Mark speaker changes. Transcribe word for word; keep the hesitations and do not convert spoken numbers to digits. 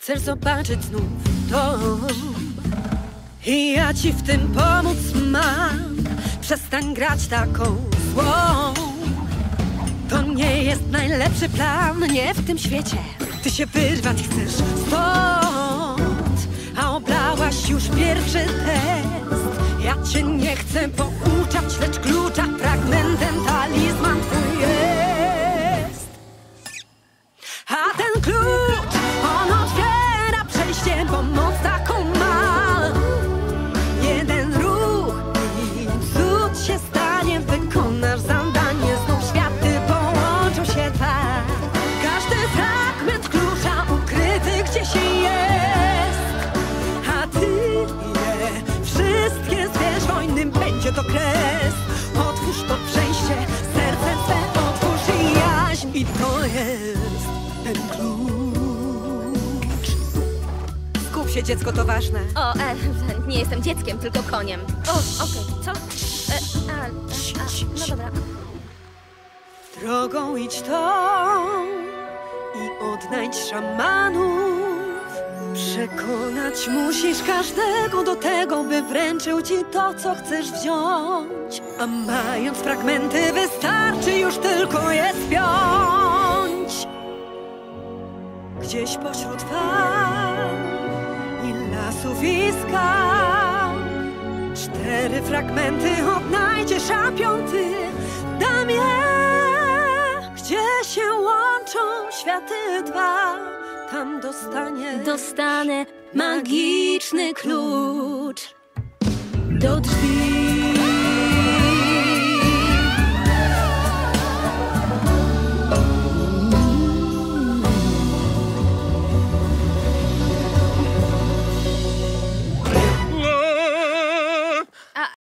Speaker 1: Chcesz zobaczyć znów dom i ja ci w tym pomóc mam. Przestań grać taką złą. To nie jest najlepszy plan, nie w tym świecie. Ty się wyrwać chcesz stąd, a oblałaś już pierwszy test. Ja cię nie chcę pouczać, lecz klucza fragmentem talizman twój jest. A ten klucz, on otwiera przejście, bo moc taką ma. Jeden ruch i cud się stanie, wykonasz zadanie, znów światy połączą się tak. Każdy fragment klucza ukryty gdzieś jest, a ty je wszystkie zwierz wojny, będzie to kres. Otwórz to przejście, serce swe otwórz i jaźń, i to jest ten klucz. Skup się, dziecko, to ważne.
Speaker 2: O, e, nie jestem dzieckiem, tylko koniem. O, okej, okay. Co? E, a, a, no dobra.
Speaker 1: Drogą idź tą i odnajdź szamanów. Przekonać musisz każdego do tego, by wręczył ci to, co chcesz wziąć. A mając fragmenty, wystarczy już tylko je spiąć. Gdzieś pośród fal i lasów i skał cztery fragmenty odnajdziesz, a piąty dam je. Gdzie się łączą światy dwa, tam dostanie
Speaker 2: Dostanę
Speaker 1: magiczny klucz do drzwi.